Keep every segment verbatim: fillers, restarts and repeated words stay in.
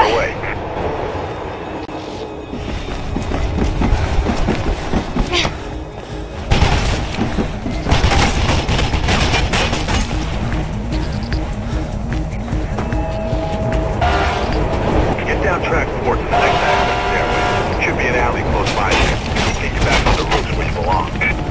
the way. Get down track towards the next access stairway. Should be an alley close by here. Take you back on the roofs where you belong.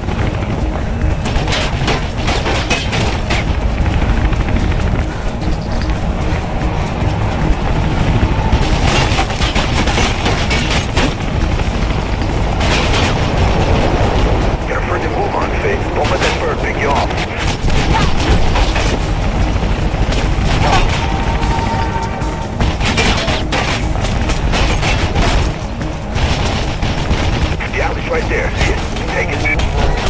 Don't let that bird pick you off. The alley's right there. See it? Take it.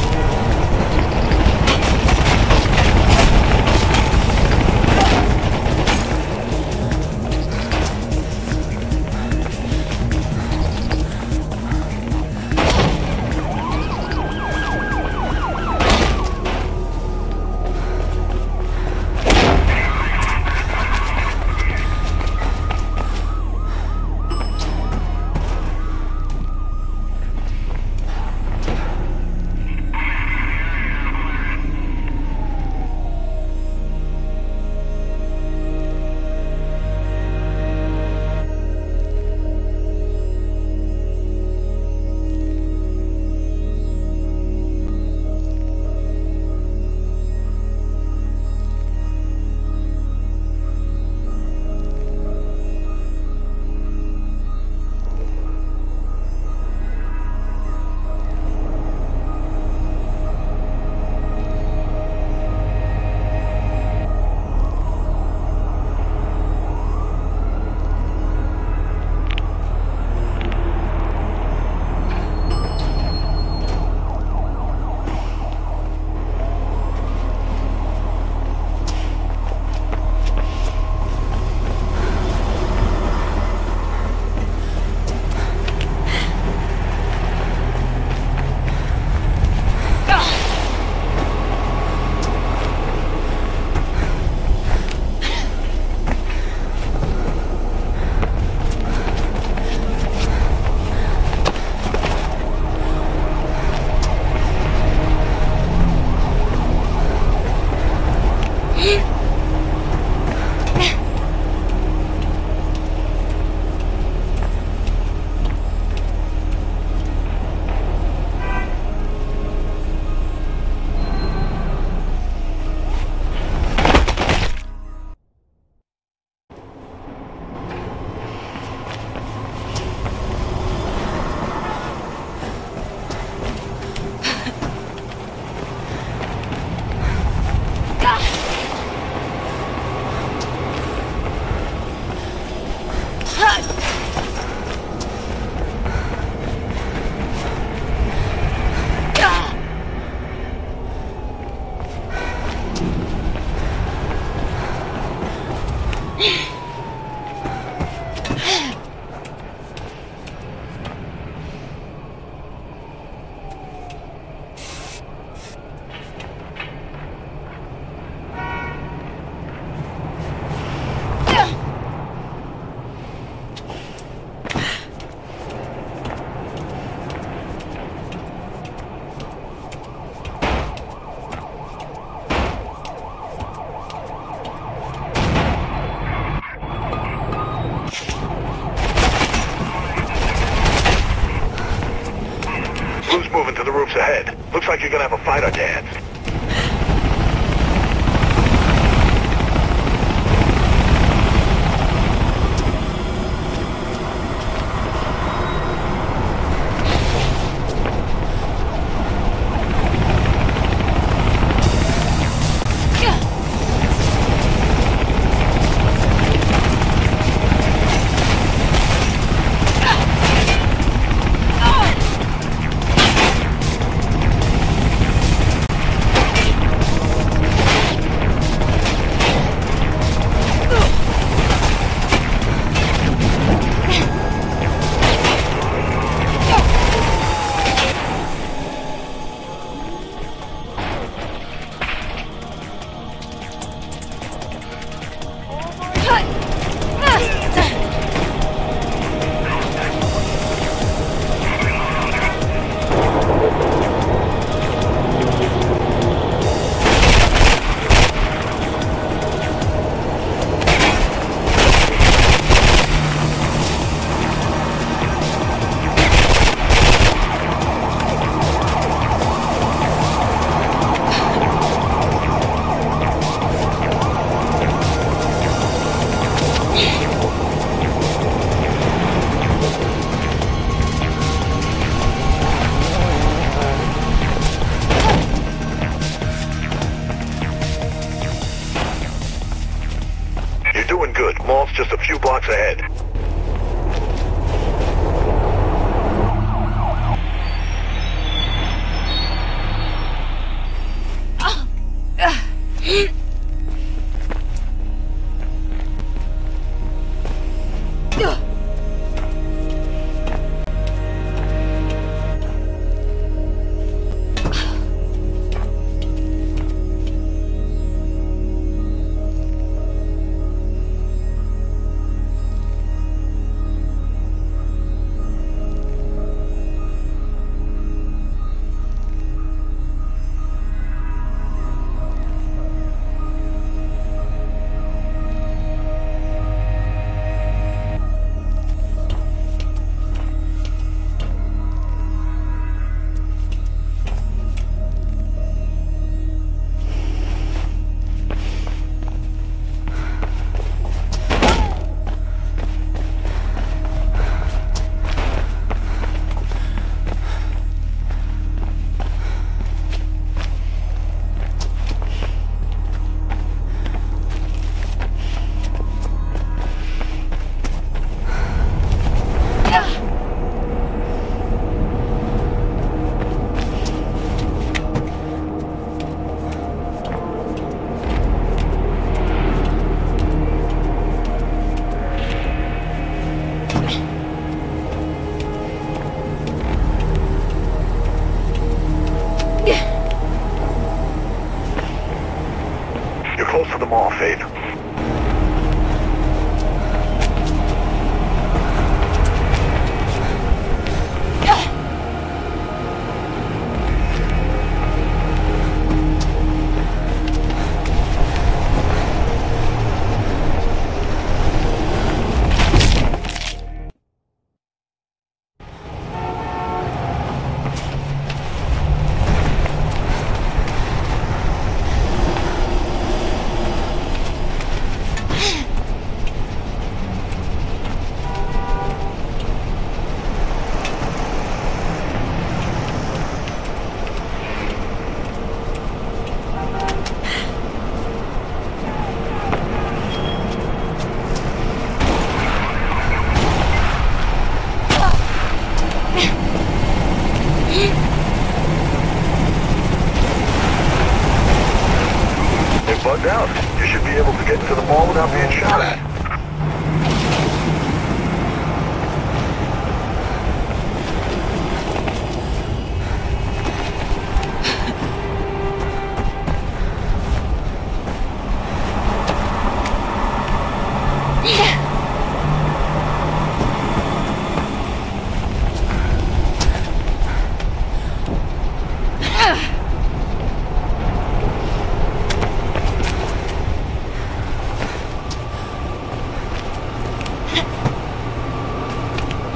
Moving to the roofs ahead. Looks like you're gonna have a fight on your hands.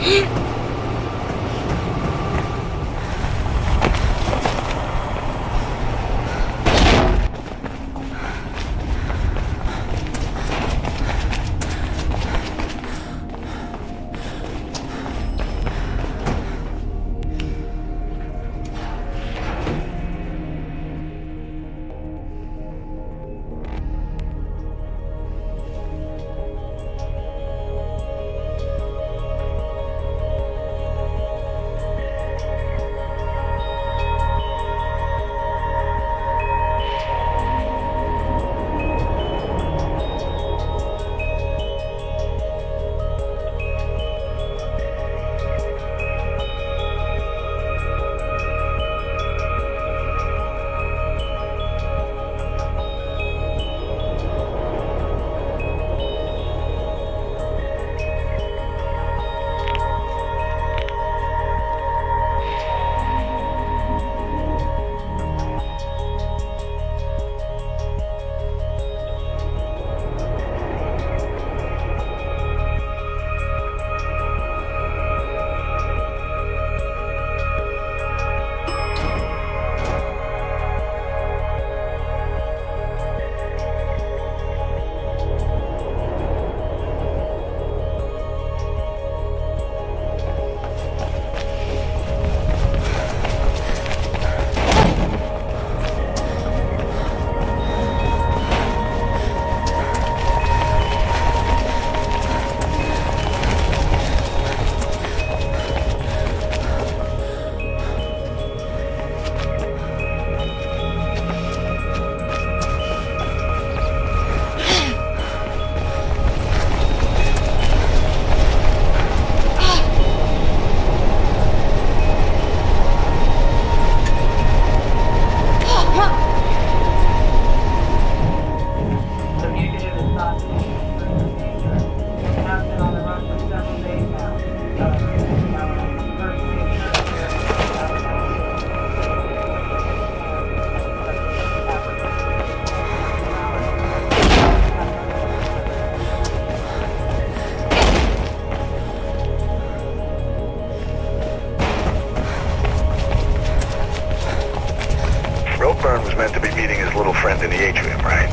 was meant to be meeting his little friend in the atrium, right?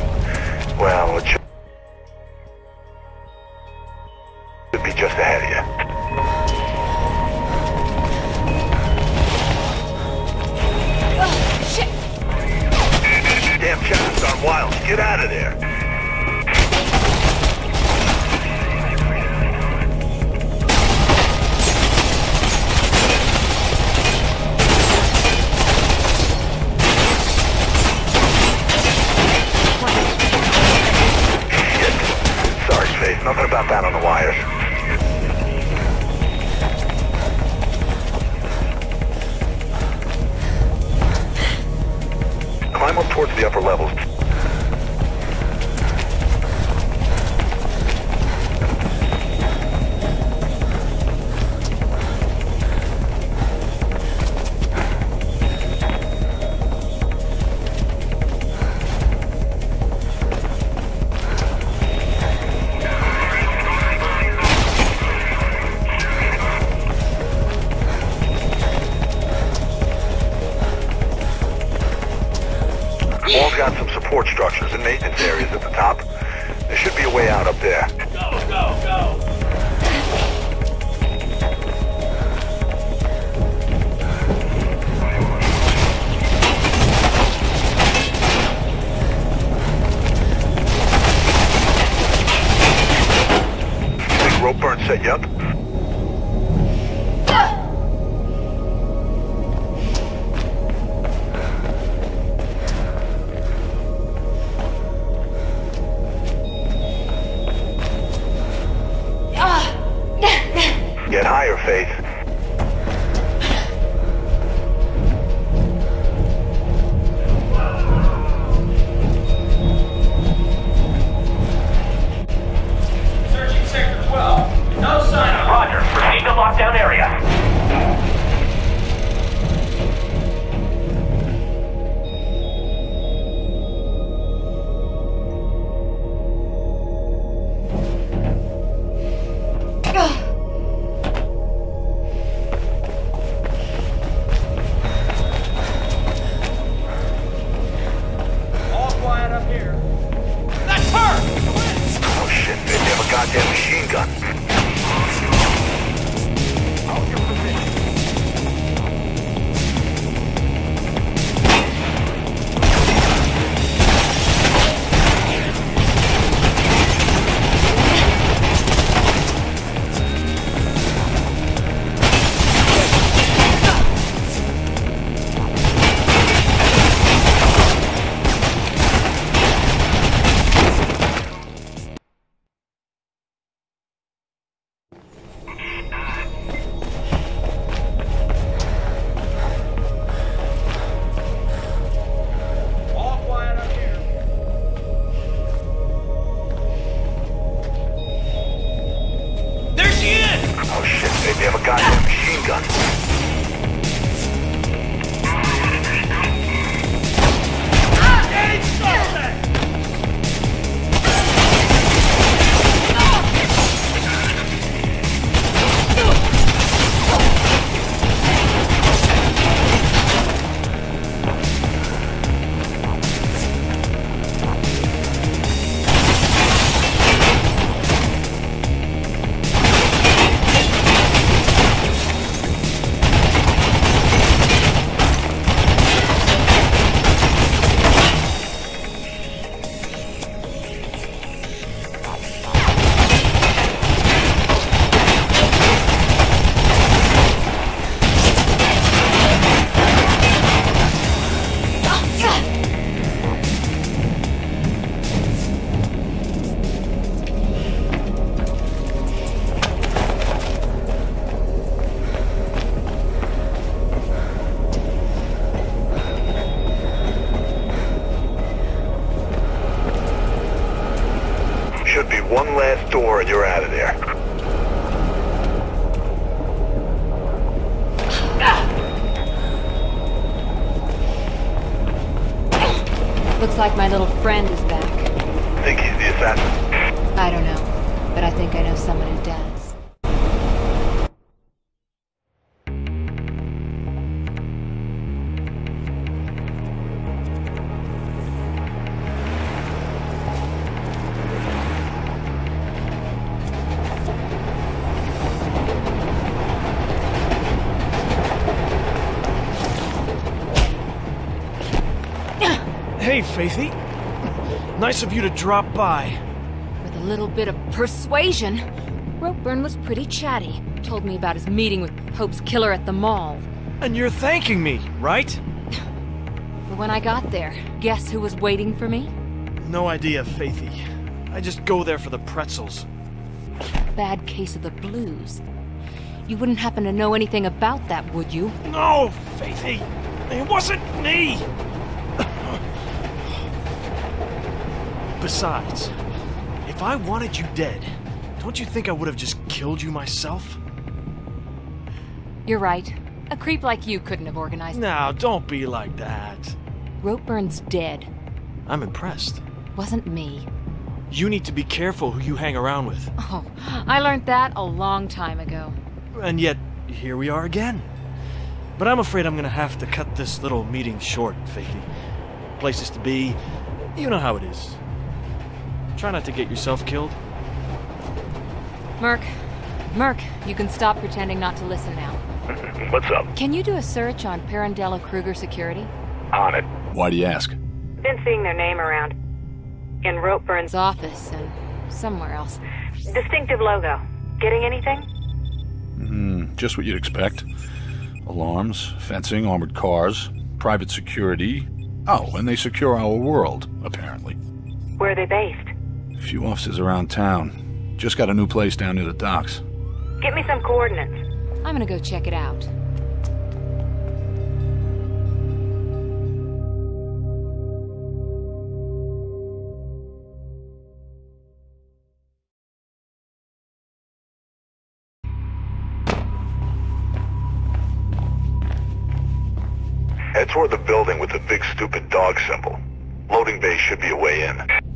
Well, it should be just ahead of you. Oh, shit! Damn chap's gone wild. Get out of there. Nothing about that on the wires. Climb up towards the upper levels. Wall's got some support structures and maintenance areas at the top. There should be a way out up there. Go, go, go! Big rope burn set you up? Get higher, Faith. Searching Sector twelve. No sign of... Roger. Proceed to lockdown area. They have a goddamn machine gun. Should be one last door and you're out of there. Looks like my little friend is back. Think he's the assassin? I don't know, but I think I know someone who does. Hey, Faithy. Nice of you to drop by. With a little bit of persuasion, Ropeburn was pretty chatty. Told me about his meeting with Hope's killer at the mall. And you're thanking me, right? But when I got there, guess who was waiting for me? No idea, Faithy. I just go there for the pretzels. Bad case of the blues. You wouldn't happen to know anything about that, would you? No, Faithy! It wasn't me! Besides, if I wanted you dead, don't you think I would have just killed you myself? You're right. A creep like you couldn't have organized. Now, don't be like that. Ropeburn's dead. I'm impressed. Wasn't me. You need to be careful who you hang around with. Oh, I learned that a long time ago. And yet, here we are again. But I'm afraid I'm gonna have to cut this little meeting short, Faithy. Places to be, you know how it is. Try not to get yourself killed. Merc. Merc, you can stop pretending not to listen now. What's up? Can you do a search on Pirandello Kruger Security? On it. Why do you ask? Been seeing their name around. In Ropeburn's His office and somewhere else. distinctive logo. Getting anything? Hmm, just what you'd expect. Alarms, fencing, armored cars, private security. Oh, and they secure our world, apparently. Where are they based? A few offices around town. Just got a new place down near the docks. Get me some coordinates. I'm gonna go check it out. Head toward the building with the big stupid dog symbol. Loading bay should be a way in.